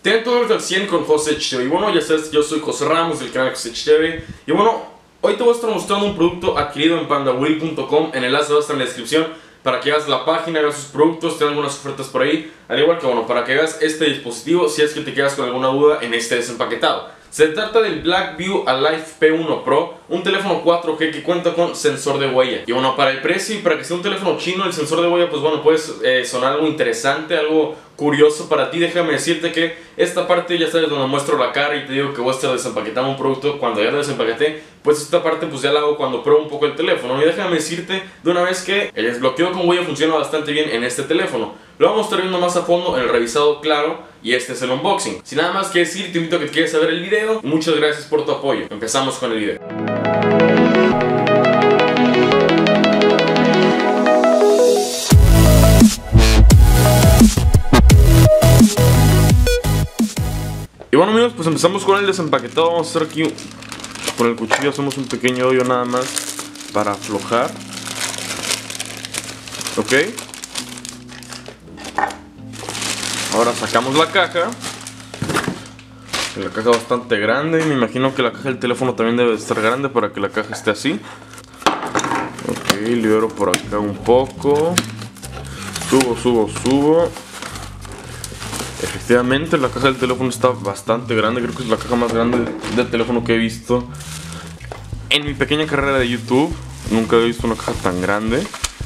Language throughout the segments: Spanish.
Ten todos al 100 con José HTV. Y bueno, ya sabes, yo soy José Ramos del canal José HTV. Y bueno, hoy te voy a estar mostrando un producto adquirido en pandawheel.com. El enlace va a estar en la descripción para que veas la página, veas sus productos, tengan algunas ofertas por ahí. Al igual que bueno, para que veas este dispositivo si es que te quedas con alguna duda en este desempaquetado. Se trata del Blackview Alive P1 Pro, un teléfono 4G que cuenta con sensor de huella. Y bueno, para el precio y para que sea un teléfono chino, el sensor de huella, pues bueno, puede sonar algo interesante, algo curioso para ti. Déjame decirte que esta parte, ya sabes, donde muestro la cara y te digo que voy a estar desempaquetando un producto cuando ya lo desempaqueté, pues esta parte pues ya la hago cuando pruebo un poco el teléfono. Y déjame decirte de una vez que el desbloqueo con huella funciona bastante bien en este teléfono. Lo vamos a estar viendo más a fondo en el revisado claro. Y este es el unboxing. Sin nada más que decir, te invito a que te quedes a ver el video. Muchas gracias por tu apoyo. Empezamos con el video. Y bueno amigos, pues empezamos con el desempaquetado. Vamos a hacer aquí con el cuchillo, hacemos un pequeño hoyo nada más para aflojar. Ok. Ahora sacamos la caja. La caja es bastante grande. Me imagino que la caja del teléfono también debe estar grande para que la caja esté así. Ok, libero por acá un poco. Subo. Efectivamente la caja del teléfono está bastante grande. Creo que es la caja más grande del teléfono que he visto en mi pequeña carrera de YouTube. Nunca he visto una caja tan grande.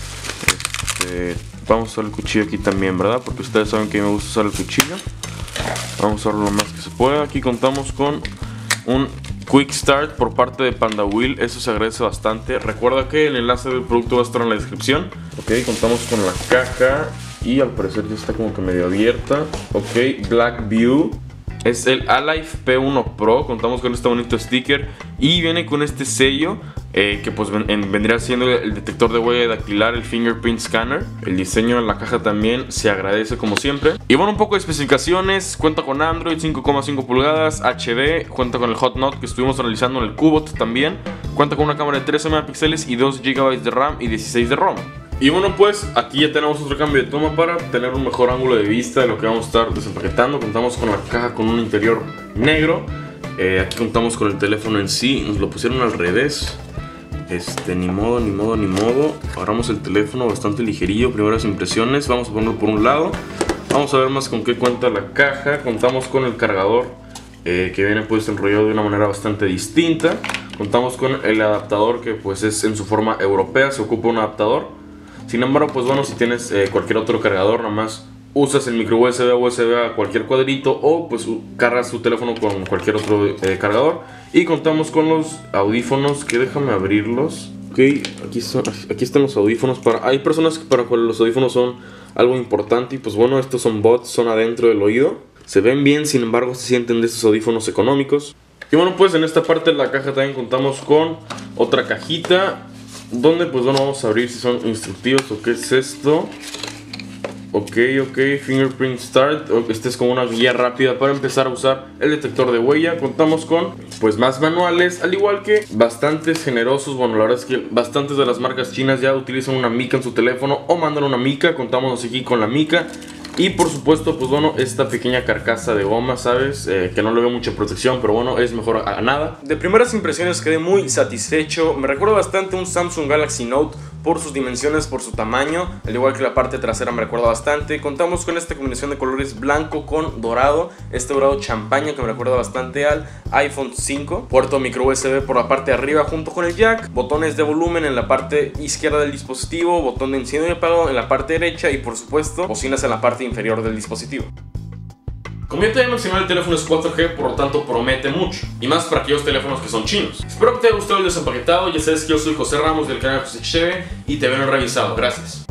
Vamos a usar el cuchillo aquí también, ¿verdad? Porque ustedes saben que me gusta usar el cuchillo. Vamos a usarlo lo más que se pueda. Aquí contamos con un Quick Start por parte de Pandawheel. Eso se agradece bastante. Recuerda que el enlace del producto va a estar en la descripción. Ok, contamos con la caja. Y al parecer ya está como que medio abierta. Ok, Blackview. Es el Alive P1 Pro. Contamos con este bonito sticker. Y viene con este sello. Que pues vendría siendo el detector de huella dactilar, el fingerprint scanner. El diseño en la caja también se agradece como siempre. Y bueno, un poco de especificaciones. Cuenta con Android 5,5 pulgadas HD. Cuenta con el Hotnot que estuvimos analizando en el Cubot también. Cuenta con una cámara de 13 megapíxeles y 2 GB de RAM y 16 de ROM. Y bueno, pues aquí ya tenemos otro cambio de toma para tener un mejor ángulo de vista de lo que vamos a estar desempaquetando. Contamos con la caja con un interior negro. Aquí contamos con el teléfono en sí. Nos lo pusieron al revés. Ni modo. Agarramos el teléfono bastante ligerillo. Primeras impresiones. Vamos a ponerlo por un lado. Vamos a ver más con qué cuenta la caja. Contamos con el cargador que viene pues enrollado de una manera bastante distinta. Contamos con el adaptador que pues es en su forma europea. Se ocupa un adaptador. Sin embargo, pues bueno, si tienes cualquier otro cargador, nada más usas el micro USB o USB a cualquier cuadrito o pues cargas tu teléfono con cualquier otro cargador. Y contamos con los audífonos, que déjame abrirlos. Ok, aquí están los audífonos. Hay personas para cuales los audífonos son algo importante y pues bueno, estos son bots, son adentro del oído. Se ven bien, sin embargo se sienten de estos audífonos económicos. Y bueno, pues en esta parte de la caja también contamos con otra cajita donde pues bueno, vamos a abrir si son instructivos o qué es esto. Ok, Fingerprint Start. Esta es como una guía rápida para empezar a usar el detector de huella. Contamos con pues más manuales, al igual que bastantes generosos. Bueno, la verdad es que bastantes de las marcas chinas ya utilizan una mica en su teléfono o mandan una mica. Contamos aquí con la mica. Y por supuesto, pues bueno, esta pequeña carcasa de goma, ¿sabes? Que no le veo mucha protección, pero bueno, es mejor a nada. De primeras impresiones quedé muy satisfecho. Me recuerda bastante a un Samsung Galaxy Note por sus dimensiones, por su tamaño. Al igual que la parte trasera me recuerda bastante. Contamos con esta combinación de colores blanco con dorado. Este dorado champaña que me recuerda bastante al iPhone 5. Puerto micro USB por la parte de arriba junto con el jack. Botones de volumen en la parte izquierda del dispositivo. Botón de enciendo y apagado en la parte derecha. Y por supuesto, bocinas en la parte inferior del dispositivo. Como ya te había mencionado, el teléfono es 4G, por lo tanto promete mucho. Y más para aquellos teléfonos que son chinos. Espero que te haya gustado el desempaquetado. Ya sabes que yo soy José Ramos del canal José HTV y te veo en el revisado. Gracias.